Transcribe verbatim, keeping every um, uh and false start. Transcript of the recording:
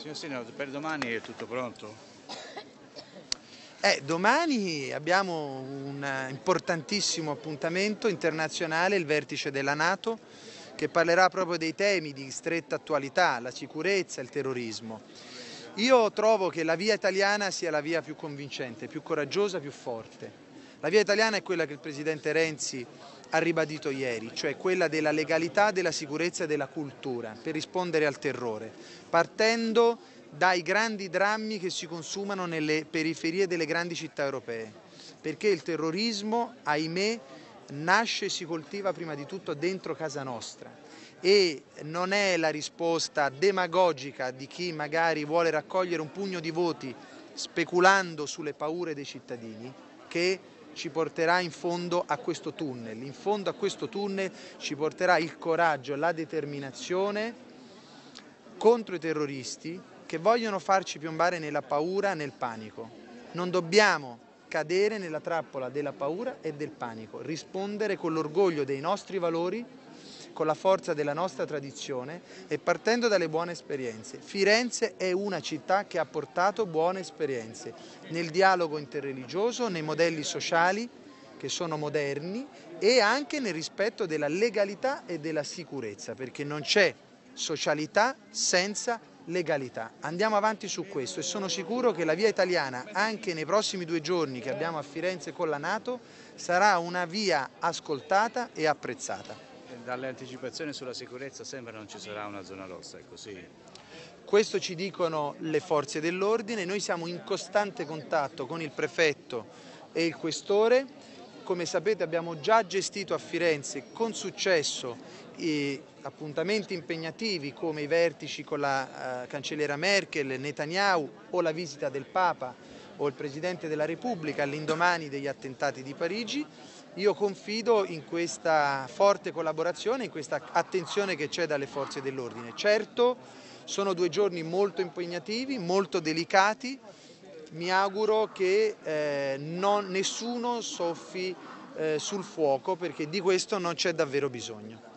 Signor Sindaco, per domani è tutto pronto? Eh, domani abbiamo un importantissimo appuntamento internazionale, il vertice della NATO, che parlerà proprio dei temi di stretta attualità, la sicurezza e il terrorismo. Io trovo che la via italiana sia la via più convincente, più coraggiosa, più forte. La via italiana è quella che il Presidente Renzi ha ribadito ieri, cioè quella della legalità, della sicurezza e della cultura, per rispondere al terrore, partendo dai grandi drammi che si consumano nelle periferie delle grandi città europee, perché il terrorismo, ahimè, nasce e si coltiva prima di tutto dentro casa nostra e non è la risposta demagogica di chi magari vuole raccogliere un pugno di voti speculando sulle paure dei cittadini che ci porterà in fondo a questo tunnel. In fondo a questo tunnel ci porterà il coraggio, la determinazione contro i terroristi che vogliono farci piombare nella paura, nel panico. Non dobbiamo cadere nella trappola della paura e del panico, rispondere con l'orgoglio dei nostri valori, con la forza della nostra tradizione e partendo dalle buone esperienze. Firenze è una città che ha portato buone esperienze nel dialogo interreligioso, nei modelli sociali che sono moderni e anche nel rispetto della legalità e della sicurezza, perché non c'è socialità senza legalità. Andiamo avanti su questo e sono sicuro che la via italiana, anche nei prossimi due giorni che abbiamo a Firenze con la NATO, sarà una via ascoltata e apprezzata. Dalle anticipazioni sulla sicurezza sembra non ci sarà una zona rossa, è così? Questo ci dicono le forze dell'ordine, noi siamo in costante contatto con il prefetto e il questore. Come sapete abbiamo già gestito a Firenze con successo eh, appuntamenti impegnativi come i vertici con la eh, cancelliera Merkel, Netanyahu o la visita del Papa o il Presidente della Repubblica all'indomani degli attentati di Parigi. Io confido in questa forte collaborazione, in questa attenzione che c'è dalle forze dell'ordine. Certo, sono due giorni molto impegnativi, molto delicati. Mi auguro che eh, non, nessuno soffi eh, sul fuoco, perché di questo non c'è davvero bisogno.